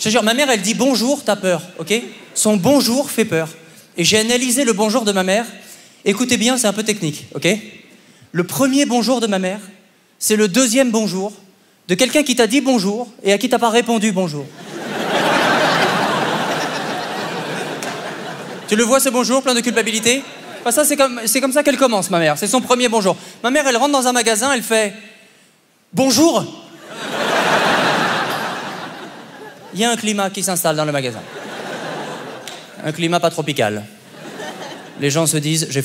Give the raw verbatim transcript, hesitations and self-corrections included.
Je te jure, ma mère, elle dit bonjour, t'as peur, ok? Son bonjour fait peur. Et j'ai analysé le bonjour de ma mère. Écoutez bien, c'est un peu technique, ok? Le premier bonjour de ma mère, c'est le deuxième bonjour de quelqu'un qui t'a dit bonjour et à qui t'as pas répondu bonjour. Tu le vois, ce bonjour, plein de culpabilité? Enfin, ça, c'est comme, c'est comme ça qu'elle commence, ma mère. C'est son premier bonjour. Ma mère, elle rentre dans un magasin, elle fait « Bonjour !» Il y a un climat qui s'installe dans le magasin. Un climat pas tropical. Les gens se disent « J'ai froid ».